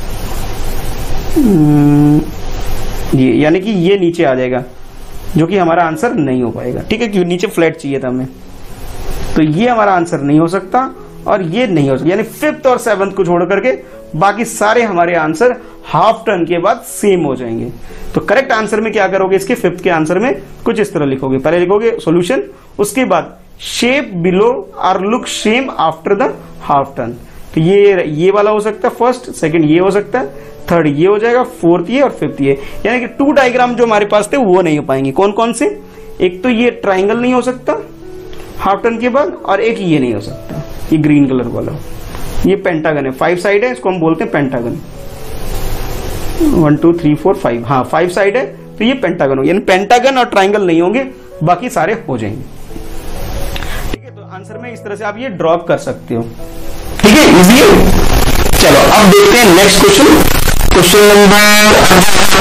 ये, यानी कि ये नीचे आ जाएगा, जो कि हमारा आंसर नहीं हो पाएगा। ठीक है, क्योंकि नीचे फ्लैट चाहिए था हमें, तो ये हमारा आंसर नहीं हो सकता, और ये नहीं हो सकता। यानी 5th और 7th को छोड़ करके बाकी सारे हमारे आंसर हाफ टर्न के बाद सेम हो जाएंगे। तो करेक्ट आंसर में क्या करोगे, इसके 5th के आंसर में कुछ इस तरह लिखोगे। पहले लिखोगे सॉल्यूशन, उसके बाद shape below are look same after the half turn. तो ये वाला हो सकता है फर्स्ट, सेकंड ये हो सकता है, थर्ड ये हो जाएगा, फोर्थ ये और 5th ये। यानी कि 2 डायग्राम जो हमारे पास थे वो नहीं हो पाएंगे। कौन कौन से? एक तो ये ट्राइंगल नहीं हो सकता हाफ टर्न के बाद, और एक ये नहीं हो सकता, ये ग्रीन कलर वाला, ये पेंटागन है, 5 साइड है, इसको हम बोलते हैं पेंटागन। 1 2 3 4 5, हाँ 5 साइड है तो ये पेंटागन हो, यानी पेंटागन और ट्राइंगल नहीं होंगे, बाकी सारे हो जाएंगे। ठीक है, तो आंसर में इस तरह से आप ये ड्रॉप कर सकते हो। ठीक है, इजी है। चलो अब देखते हैं नेक्स्ट क्वेश्चन, क्वेश्चन नंबर,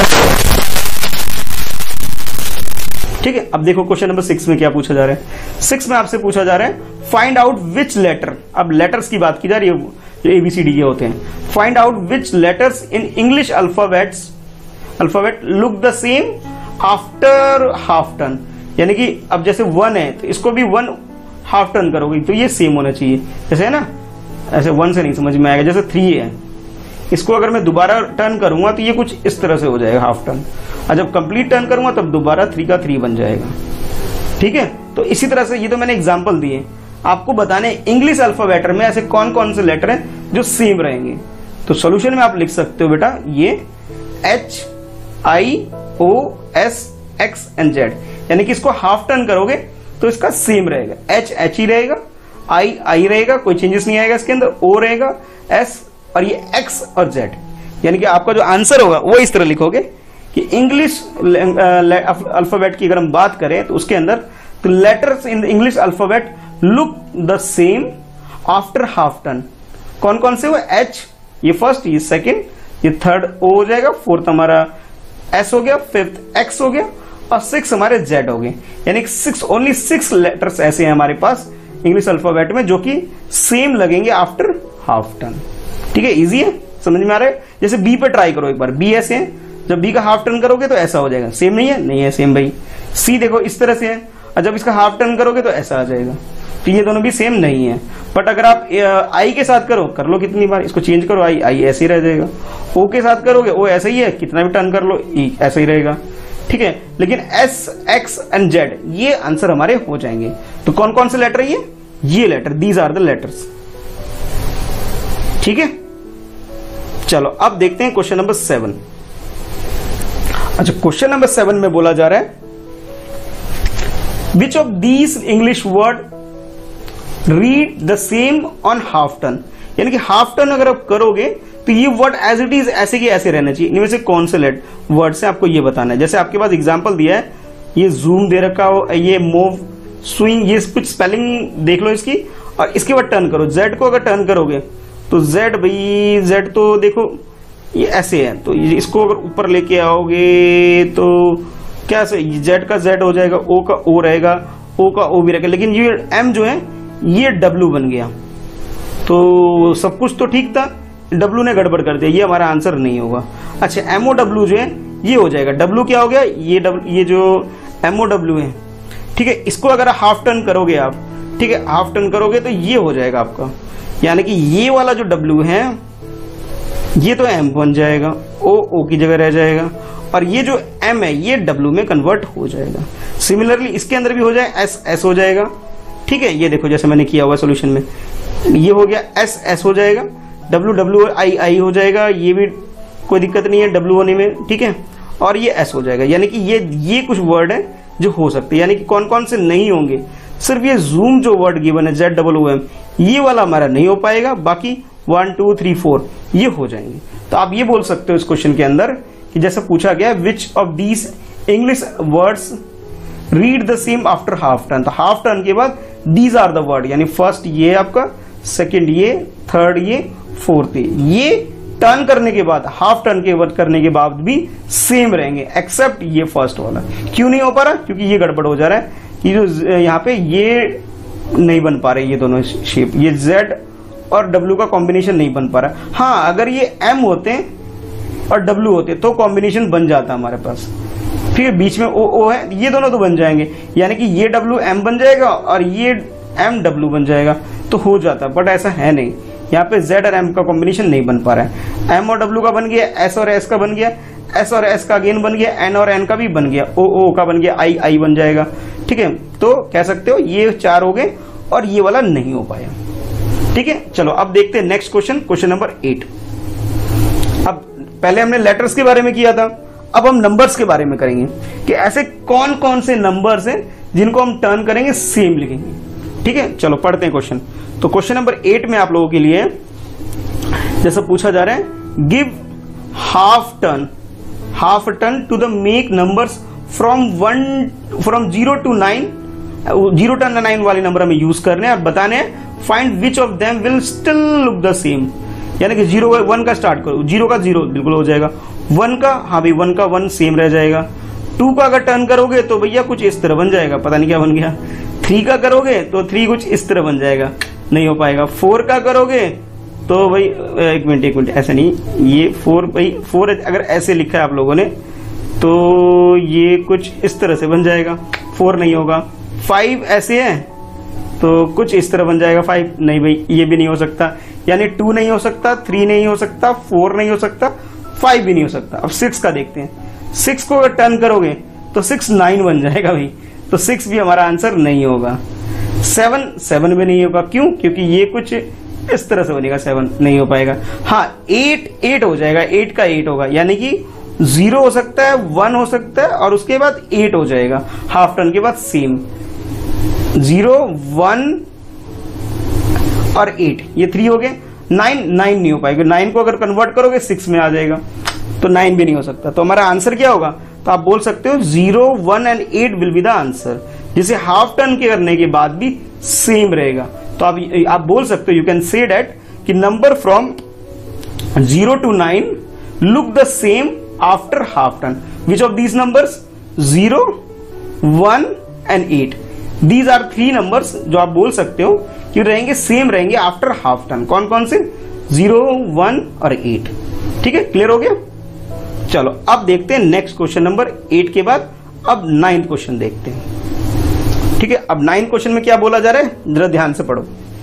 ठीक है, अब देखो क्वेश्चन नंबर 6 में क्या पूछा जा रहा है। 6 में आपसे पूछा जा रहा है फाइंड आउट विच लेटर, अब लेटर्स की बात की जा रही है, जो ABCD के होते हैं। Find out which letters in English alphabet look the same after half turn, यानी कि अब जैसे 1 है तो इसको भी 1 हाफ टर्न करोगे तो ये सेम होना चाहिए, जैसे है ना, ऐसे 1 से नहीं समझ में आएगा। जैसे 3 है, इसको अगर मैं दोबारा टर्न करूंगा तो ये कुछ इस तरह से हो जाएगा हाफ टर्न, और जब कंप्लीट टर्न करूंगा तब दोबारा 3 का 3 बन जाएगा। ठीक है, तो इसी तरह से ये तो मैंने एग्जांपल दिए, आपको बताने इंग्लिश अल्फाबेट में ऐसे कौन कौन से लेटर हैं जो सेम रहेंगे। तो सॉल्यूशन में आप लिख सकते हो बेटा, ये HIOSXNZ, यानी कि इसको हाफ टर्न करोगे तो इसका सेम रहेगा, H ही रहेगा, I रहेगा, कोई चेंजेस नहीं आएगा इसके अंदर, O रहेगा, S और ये X और Z, यानी कि आपका जो आंसर होगा वो इस तरह लिखोगे कि इंग्लिश अल्फाबेट की अगर हम बात करें तो उसके अंदर तो letters in the English alphabet look the same after half turn. कौन कौन से हुए? H ये फर्स्ट, ये सेकंड, ये थर्ड O हो जाएगा, फोर्थ हमारा S हो गया, फिफ्थ X हो गया और 6 हमारे Z हो गए, यानी 6 लेटर्स ऐसे हैं हमारे पास इंग्लिश अल्फाबेट में जो कि सेम लगेंगे आफ्टर हाफ टर्न। ठीक है, इजी है, समझ में आ रहा है। जैसे B पे ट्राई करो एक बार, B ऐसे है, जब B का हाफ टर्न करोगे तो ऐसा हो जाएगा, सेम नहीं है, नहीं है सेम भाई। C देखो इस तरह से है, और जब इसका हाफ टर्न करोगे तो ऐसा आ जाएगा, तो ये दोनों भी सेम नहीं है। बट अगर आप I के साथ करो, कर लो कितनी बार, इसको चेंज करो, I ऐसे ही रह जाएगा। O के साथ करोगे, O ऐसा ही है, कितना भी टर्न कर लो E ऐसा ही रहेगा। ठीक है, लेकिन S, X एंड Z ये आंसर हमारे हो जाएंगे। तो कौन कौन से लेटर है ये letter, these are the letters. ठीक है, चलो अब देखते हैं क्वेश्चन नंबर 7। अच्छा, क्वेश्चन नंबर 7 में बोला जा रहा है which of these English word read the same on half turn, यानी कि हाफ टर्न अगर आप करोगे तो ये वर्ड एज इट इज ऐसे की ऐसे रहना चाहिए। इनमें से कौन से वर्ड से आपको ये बताना है। जैसे आपके पास एग्जांपल दिया है, ये जूम दे रखा हो, ये मूव, स्विंग, ये कुछ स्पेलिंग देख लो इसकी, और इसके बाद टर्न करो। जेड को अगर टर्न करोगे तो जेड, भाई जेड तो देखो ये ऐसे है, तो इसको अगर ऊपर लेके आओगे तो क्या से जेड का जेड हो जाएगा, ओ का ओ रहेगा, ओ का ओ भी रहेगा, लेकिन ये एम जो है ये डब्ल्यू बन गया। तो सब कुछ तो ठीक था, डब्ल्यू ने गड़बड़ कर दिया, ये हमारा आंसर नहीं होगा। अच्छा, एमओ डब्ल्यू जो है ये हो जाएगा, डब्ल्यू क्या हो गया, ये जो एमओ डब्ल्यू है, ठीक है, इसको अगर हाफ टर्न करोगे आप, ठीक है, हाफ टर्न करोगे तो ये हो जाएगा आपका, यानी कि ये वाला जो डब्ल्यू है ये तो एम बन जाएगा, ओ की जगह रह जाएगा, और ये जो एम है ये डब्ल्यू में कन्वर्ट हो जाएगा। सिमिलरली इसके अंदर भी हो जाए, एस हो जाएगा। ठीक है, ये देखो जैसे मैंने किया हुआ सोल्यूशन में, ये हो गया एस हो जाएगा, डब्ल्यू आई हो जाएगा, ये भी कोई दिक्कत नहीं है डब्ल्यू होने में। ठीक है, और ये एस हो जाएगा, यानी कि ये कुछ वर्ड है जो हो सकते हैं, यानी कि कौन कौन से नहीं होंगे, सिर्फ ये जूम जो वर्ड गिवन है ZOOM ये वाला हमारा नहीं हो पाएगा, बाकी 1 2 3 4 ये हो जाएंगे। तो आप ये बोल सकते हो इस क्वेश्चन के अंदर कि जैसा पूछा गया which of these English words read the same after half turn, तो हाफ टर्न के बाद दीज आर द वर्ड, यानी फर्स्ट ये आपका, सेकंड ये, थर्ड ये, फोर्थ ये टर्न करने के बाद, हाफ टर्न के बाद करने के बाद भी सेम रहेंगे एक्सेप्ट ये फर्स्ट वाला। क्यों नहीं हो पा रहा? क्योंकि ये गड़बड़ हो जा रहा है, ये जो यहाँ पे ये नहीं बन पा रहे, ये दोनों शेप, ये Z और W का कॉम्बिनेशन नहीं बन पा रहा। हाँ, अगर ये M होते और W होते तो कॉम्बिनेशन बन जाता हमारे पास। ठीक है, बीच में O है, ये दोनों तो बन जाएंगे, यानी कि ये W M बन जाएगा और ये M W बन जाएगा, तो हो जाता। बट ऐसा है नहीं, यहाँ पे Z और M का कॉम्बिनेशन नहीं बन पा रहा है। M और W का बन गया, S और S का बन गया, S और S का अगेन बन गया, N और N का भी बन गया, O का बन गया, I बन जाएगा। ठीक है, तो कह सकते हो ये 4 हो गए और ये वाला नहीं हो पाया। ठीक है, चलो अब देखते हैं नेक्स्ट क्वेश्चन, क्वेश्चन नंबर 8। अब पहले हमने लेटर्स के बारे में किया था, अब हम नंबर्स के बारे में करेंगे कि ऐसे कौन कौन से नंबर्स हैं जिनको हम टर्न करेंगे सेम लिखेंगे। ठीक है, चलो पढ़ते हैं क्वेश्चन। तो क्वेश्चन नंबर 8 में आप लोगों के लिए जैसा पूछा जा रहा है, give half turn to the make numbers from 0 to 9, 0 to 9 वाले नंबर हमें यूज करने और बताने find which of them will still look the same. यानी कि 1 का स्टार्ट करो, 0 का 0 बिल्कुल हो जाएगा, 1 का, हाँ भाई 1 का 1 सेम रह जाएगा, 2 का अगर टर्न करोगे तो भैया कुछ इस तरह बन जाएगा, पता नहीं क्या बन गया, 3 का करोगे तो 3 कुछ इस तरह बन जाएगा, नहीं हो पाएगा, 4 का करोगे तो भाई एक मिनट ऐसा नहीं, ये 4 भाई 4 अगर ऐसे लिखा है आप लोगों ने तो ये कुछ इस तरह से बन जाएगा, 4 नहीं होगा, 5 ऐसे है तो कुछ इस तरह बन जाएगा, 5 नहीं भाई ये भी नहीं हो सकता, यानी 2 नहीं हो सकता, 3 नहीं हो सकता, 4 नहीं हो सकता, 5 भी नहीं हो सकता। अब 6 का देखते हैं, 6 को अगर टर्न करोगे तो 6 9 बन जाएगा भाई, तो 6 भी हमारा आंसर नहीं होगा। 7 भी नहीं होगा, क्यों? क्योंकि ये कुछ इस तरह से बनेगा, 7 नहीं हो पाएगा। हाँ 8 हो जाएगा, 8 का 8 होगा, यानी कि 0 हो सकता है, 1 हो सकता है और उसके बाद 8 हो जाएगा, हाफ टर्न के बाद सेम, 0 1 और 8 ये 3 हो गए। 9 नहीं हो पाएगा, 9 को अगर कन्वर्ट करोगे 6 में आ जाएगा, तो 9 भी नहीं हो सकता। तो हमारा आंसर क्या होगा? तो आप बोल सकते हो 0 1 and 8 will be the answer, जिसे हाफ टर्न के करने के बाद भी सेम रहेगा। तो आप बोल सकते हो, यू कैन से दैट कि number from 0 to 9 look the same after half turn. Which of these numbers? 0 1 and 8, these are 3 numbers जो आप बोल सकते हो कि रहेंगे सेम रहेंगे आफ्टर हाफ टर्न। कौन कौन से? 0 1 और 8। ठीक है, क्लियर हो गया? चलो अब देखते हैं नेक्स्ट क्वेश्चन नंबर 8 के बाद अब 9th क्वेश्चन देखते हैं। ठीक है, अब 9th क्वेश्चन में क्या बोला जा रहा है, जरा ध्यान से पढ़ो।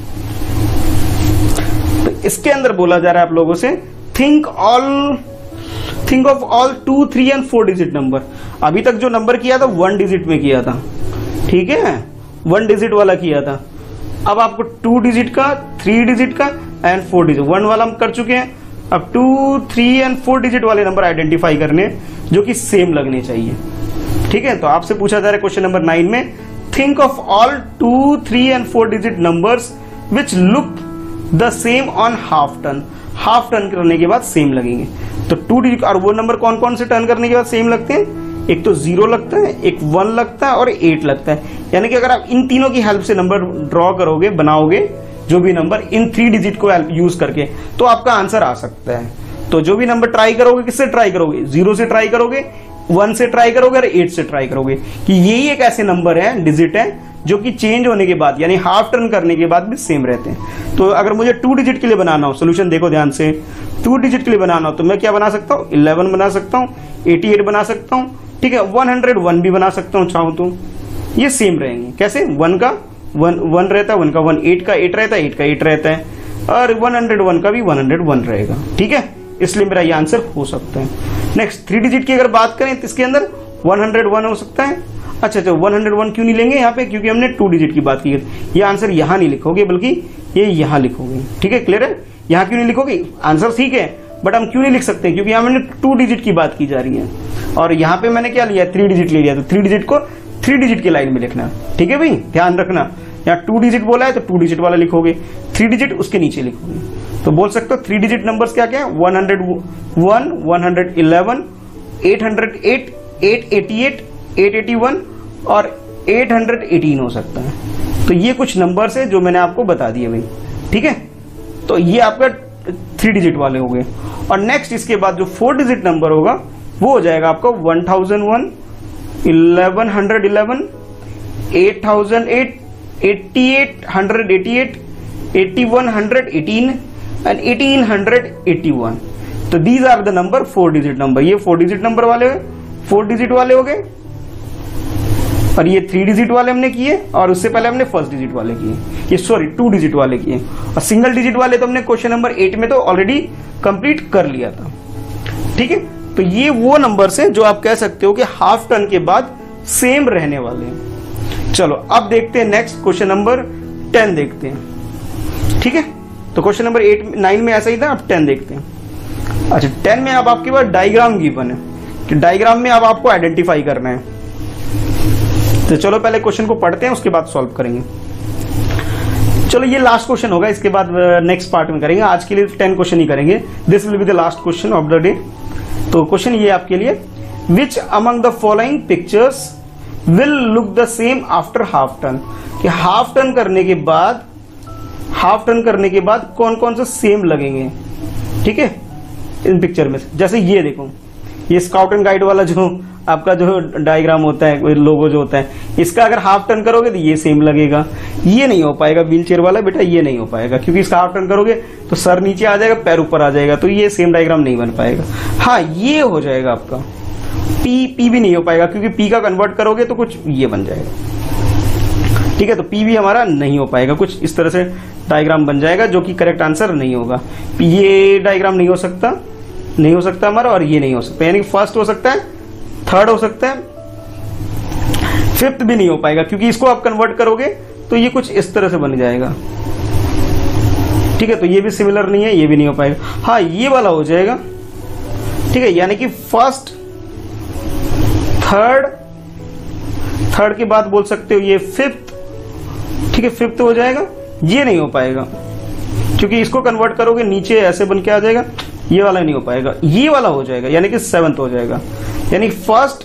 तो इसके अंदर बोला जा रहा है आप लोगों से think of all 2 3 and 4 digit number. अभी तक जो नंबर किया था 1 डिजिट में किया था, ठीक है, 1 डिजिट वाला किया था। अब आपको 2 डिजिट का, 3 डिजिट का एंड 4 डिजिट, 1 वाला हम कर चुके हैं। अब 2 3 एंड 4 डिजिट वाले नंबर आइडेंटिफाई करने जो कि सेम लगने चाहिए। ठीक है, तो आपसे पूछा जा रहा है क्वेश्चन नंबर 9 में, think of all 2 3 and 4 digit numbers which look the same on half turn. Half turn करने के बाद सेम लगेंगे। तो 2 डिजिट, और वो नंबर कौन कौन से टर्न करने के बाद सेम लगते हैं? एक तो 0 लगता है, एक 1 लगता है और 8 लगता है। यानी कि अगर आप इन तीनों की हेल्प से नंबर ड्रॉ करोगे, बनाओगे जो भी नंबर इन 3 डिजिट को यूज करके, तो आपका आंसर आ सकता है। तो जो भी नंबर ट्राई करोगे, किससे ट्राई करोगे? 0 से ट्राई करोगे, 1 से ट्राई करोगे और 8 से ट्राई करोगे, कि यही एक ऐसे नंबर है, डिजिट है, जो कि चेंज होने के बाद यानी हाफ टर्न करने के बाद भी सेम रहते हैं। तो अगर मुझे 2 डिजिट के लिए बनाना हो, सोल्यूशन देखो ध्यान से, 2 डिजिट के लिए बनाना हो तो मैं क्या बना सकता हूँ? 11 बना सकता हूँ, 88 बना सकता हूँ, ठीक है, 101 भी बना सकता हूँ चाहूं तो। ये सेम रहेंगे। कैसे? 1 का 1 रहता है, 1 का 1, 8 का 8 रहता है, 8 का 8 रहता है, और 101 का भी 101 रहेगा। ठीक है, इसलिए मेरा ये आंसर हो सकता है। नेक्स्ट 3 डिजिट की अगर बात करें तो इसके अंदर 101 हो सकता है। अच्छा 101 क्यों नहीं लेंगे यहाँ पे? क्योंकि हमने 2 डिजिट की बात की है। ये आंसर यहाँ नहीं लिखोगे, बल्कि ये यहाँ लिखोगे। ठीक है, क्लियर है? यहाँ क्यों नहीं लिखोगे? आंसर ठीक है, बट हम क्यों नहीं लिख सकते? क्योंकि यहाँ मैंने 2 डिजिट की बात की जा रही है, और यहाँ पे मैंने क्या लिया? 3 डिजिट ले लिया। तो 3 डिजिट को 3 डिजिट की लाइन में लिखना। ठीक है भाई, ध्यान रखना, यहाँ 2 डिजिट बोला है तो 2 डिजिट वाला लिखोगे, 3 डिजिट उसके नीचे लिखोगे। तो बोल सकते हो 3 डिजिट नंबर्स क्या क्या है? 101, 111, 808, 888, 881 और 818 हो सकता है। तो ये कुछ नंबर्स है जो मैंने आपको बता दिए भाई। ठीक है, तो ये आपका 3 डिजिट वाले हो गए। और नेक्स्ट इसके बाद जो 4 डिजिट नंबर होगा वो हो जाएगा आपका 1001, 1111, 8008, 8888, 8118 एंड 1881। तो these are the number 4 digit number. ये 4 डिजिट नंबर वाले 4 डिजिट वाले हो गए, और ये 3 डिजिट वाले हमने किए, और उससे पहले हमने फर्स्ट डिजिट वाले किए, ये सॉरी 2 डिजिट वाले किए, और सिंगल डिजिट वाले तो हमने क्वेश्चन नंबर 8 में तो ऑलरेडी कंप्लीट कर लिया था। ठीक है, तो ये वो नंबर्स हैं जो आप कह सकते हो कि हाफ टर्न के बाद सेम रहने वाले हैं। चलो अब देखते हैं नेक्स्ट क्वेश्चन नंबर 10 देखते हैं। ठीक है, तो क्वेश्चन नंबर 9 में ऐसा ही था, अब 10 देखते हैं। अच्छा 10 में अब आपके पास डायग्राम गिवन है कि डायग्राम में अब आपको आइडेंटिफाई करना है। तो चलो पहले क्वेश्चन को पढ़ते हैं, उसके बाद सॉल्व करेंगे। चलो ये लास्ट क्वेश्चन होगा, इसके बाद नेक्स्ट पार्ट में करेंगे। आज के लिए 10 क्वेश्चन ही करेंगे। This will be the last question of the day. तो क्वेश्चन ये आपके लिए, which among the following pictures will look the same after half turn, कि हाफ टर्न करने के बाद कौन कौन से सेम लगेंगे, ठीक है, इन पिक्चर में से। जैसे ये देखो, ये स्काउट एंड गाइड वाला जो आपका जो डायग्राम होता है, लोगो जो होता है, इसका अगर हाफ टर्न करोगे तो ये सेम लगेगा। ये नहीं हो पाएगा व्हील चेयर वाला बेटा, ये नहीं हो पाएगा, क्योंकि इसका हाफ टर्न करोगे तो सर नीचे आ जाएगा, पैर ऊपर आ जाएगा, तो ये सेम डायग्राम नहीं बन पाएगा। हाँ, ये हो जाएगा आपका पी भी नहीं हो पाएगा, क्योंकि पी का कन्वर्ट करोगे तो कुछ ये बन जाएगा, ठीक है। तो पी भी हमारा नहीं हो पाएगा, कुछ इस तरह से डायग्राम बन जाएगा, जो कि करेक्ट आंसर नहीं होगा। ये डायग्राम नहीं हो सकता हमारा, और ये नहीं हो सकता, यानी फर्स्ट हो सकता है, थर्ड हो सकता है, फिफ्थ भी नहीं हो पाएगा, क्योंकि इसको आप कन्वर्ट करोगे तो ये कुछ इस तरह से बन जाएगा, ठीक है। तो ये भी सिमिलर नहीं है, ये भी नहीं हो पाएगा। हाँ, ये वाला हो जाएगा, ठीक है, यानी कि फर्स्ट थर्ड के बाद बोल सकते हो ये फिफ्थ, ठीक है, फिफ्थ हो जाएगा। ये नहीं हो पाएगा, क्योंकि इसको कन्वर्ट करोगे नीचे ऐसे बन के आ जाएगा, ये वाला नहीं हो पाएगा। ये वाला हो जाएगा, यानी कि सेवंथ हो जाएगा, यानी फर्स्ट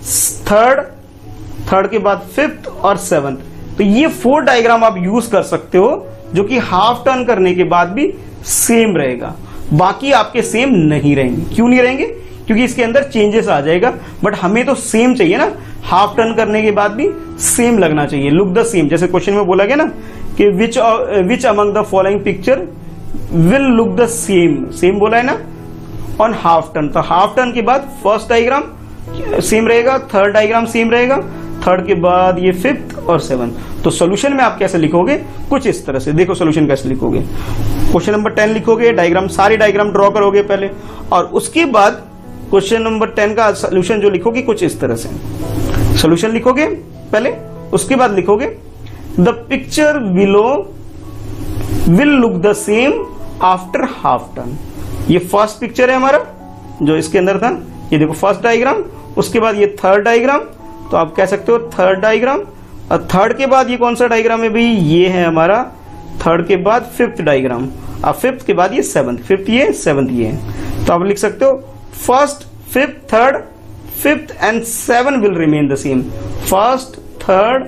थर्ड के बाद फिफ्थ और सेवंथ। तो ये 4 डायग्राम आप यूज कर सकते हो, जो कि हाफ टर्न करने के बाद भी सेम रहेगा, बाकी आपके सेम नहीं रहेंगे। क्यों नहीं रहेंगे? क्योंकि इसके अंदर चेंजेस आ जाएगा, बट हमें तो सेम चाहिए ना, हाफ टर्न करने के बाद भी सेम लगना चाहिए, लुक द सेम। जैसे क्वेश्चन में बोला गया ना कि which among the following picture will look the same बोला है ना ऑन हाफ टर्न। तो हाफ टर्न के बाद फर्स्ट डायग्राम सेम रहेगा, थर्ड डायग्राम सेम रहेगा, थर्ड के बाद ये फिफ्थ और सेवंथ। तो सॉल्यूशन में आप कैसे लिखोगे? कुछ इस तरह से। देखो सॉल्यूशन कैसे लिखोगे। क्वेश्चन नंबर 10 लिखोगे, डायग्राम सारे डायग्राम ड्रॉ करोगे पहले, और उसके बाद क्वेश्चन नंबर 10 का सॉल्यूशन जो लिखोगे कुछ इस तरह से सॉल्यूशन लिखोगे पहले, उसके बाद लिखोगे the picture below will look the same after half turn. ये फर्स्ट पिक्चर है हमारा जो इसके अंदर था, ये देखो फर्स्ट डायग्राम, उसके बाद ये थर्ड डायग्राम, तो आप कह सकते हो थर्ड डायग्राम, और थर्ड के बाद ये कौन सा डायग्राम है भाई? ये है हमारा थर्ड के बाद फिफ्थ डायग्राम, और फिफ्थ के बाद ये सेवंथ, फिफ्थ ये सेवंथ ये है। तो आप लिख सकते हो first fifth third fifth and seven will remain the same. First third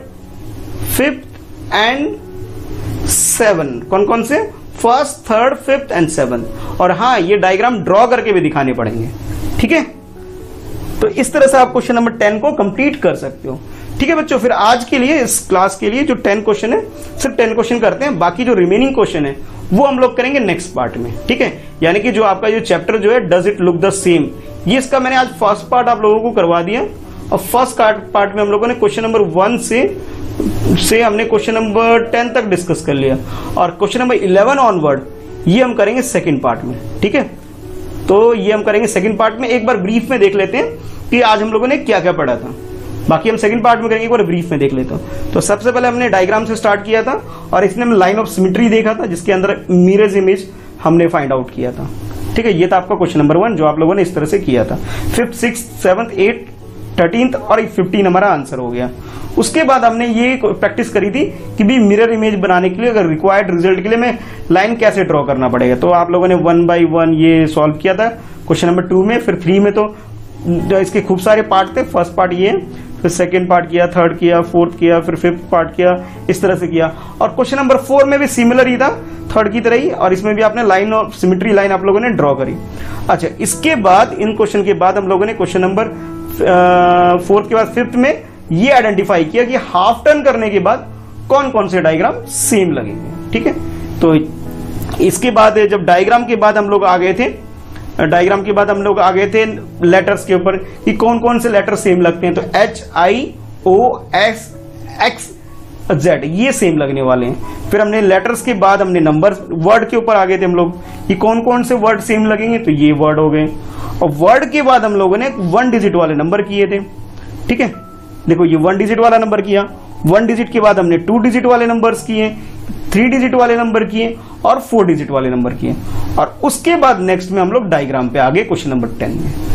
fifth and seven, कौन कौन से? First third fifth and seven. और हाँ, ये डायग्राम ड्रॉ करके भी दिखाने पड़ेंगे, ठीक है। तो इस तरह से आप क्वेश्चन नंबर 10 को कंप्लीट कर सकते हो, ठीक है बच्चों। फिर आज के लिए इस क्लास के लिए जो 10 क्वेश्चन है, सिर्फ 10 क्वेश्चन करते हैं, बाकी जो रिमेनिंग क्वेश्चन है वो हम लोग करेंगे नेक्स्ट पार्ट में, ठीक है। यानी कि जो आपका जो चैप्टर जो है does it look the same, ये इसका मैंने आज फर्स्ट पार्ट आप लोगों को करवा दिया, और फर्स्ट पार्ट में हम लोगों ने क्वेश्चन नंबर 1 से हमने क्वेश्चन नंबर 10 तक डिस्कस कर लिया, और क्वेश्चन नंबर 11 ऑनवर्ड ये हम करेंगे सेकंड पार्ट में, ठीक है। तो ये हम करेंगे सेकंड पार्ट में। एक बार ब्रीफ में देख लेते हैं कि आज हम लोगों ने क्या क्या पढ़ा था, बाकी हम सेकंड पार्ट में करेंगे, एक बार ब्रीफ में देख लेता हूं। तो सबसे पहले हमने डायग्राम से स्टार्ट किया था, और इसमें हमने लाइन ऑफ सिमेट्री देखा था, जिसके अंदर मिरर इमेज हमने फाइंड आउट किया था, ठीक है। ये था आपका क्वेश्चन नंबर 1 जो आप लोगों ने इस तरह से किया था। 5th 6th 7th 8th 13th और 15 हमारा आंसर हो गया। उसके बाद हमने ये प्रैक्टिस करी थी कि भी मिरर इमेज बनाने के लिए अगर रिक्वायर्ड रिजल्ट के लिए मैं लाइन कैसे ड्रॉ करना पड़ेगा। तो आप लोगों ने 1 by 1 ये सॉल्व किया था क्वेश्चन नंबर 2 में। फिर 3 में तो इसके खूब सारे पार्ट थे। फर्स्ट पार्ट ये, फिर सेकंड पार्ट किया, थर्ड किया, फोर्थ किया, फिर फिफ्थ पार्ट किया, इस तरह से किया। और क्वेश्चन नंबर 4 में भी सिमिलर ही था, थर्ड की तरह ही, और इसमें भी आपने लाइन ऑफ सिमेट्री लाइन आप लोगों ने ड्रॉ करी। अच्छा, इसके बाद इन क्वेश्चन के बाद हम लोगों ने क्वेश्चन नंबर 4 के बाद 5th में ये आइडेंटिफाई किया कि हाफ टर्न करने के बाद कौन कौन से डायग्राम सेम लगेंगे, ठीक है। तो इसके बाद जब डायग्राम के बाद हम लोग आ गए थे, डायग्राम के बाद हम लोग आ गए थे लेटर्स के ऊपर कि कौन कौन से लेटर सेम लगते हैं। तो HIOXXZ ये सेम लगने वाले हैं। फिर हमने लेटर्स के बाद हमने नंबर वर्ड के ऊपर आ गए थे हम लोग कि कौन कौन से वर्ड सेम लगेंगे, तो ये वर्ड हो गए। और वर्ड के बाद हम लोगों ने 1 डिजिट वाले नंबर किए थे, ठीक है। देखो ये 1 डिजिट वाला नंबर किया, 1 डिजिट के बाद हमने 2 डिजिट वाले नंबर्स किए, 3 डिजिट वाले नंबर किए और 4 डिजिट वाले नंबर किए। और उसके बाद नेक्स्ट में हम लोग डायग्राम पे आ गए क्वेश्चन नंबर 10 में।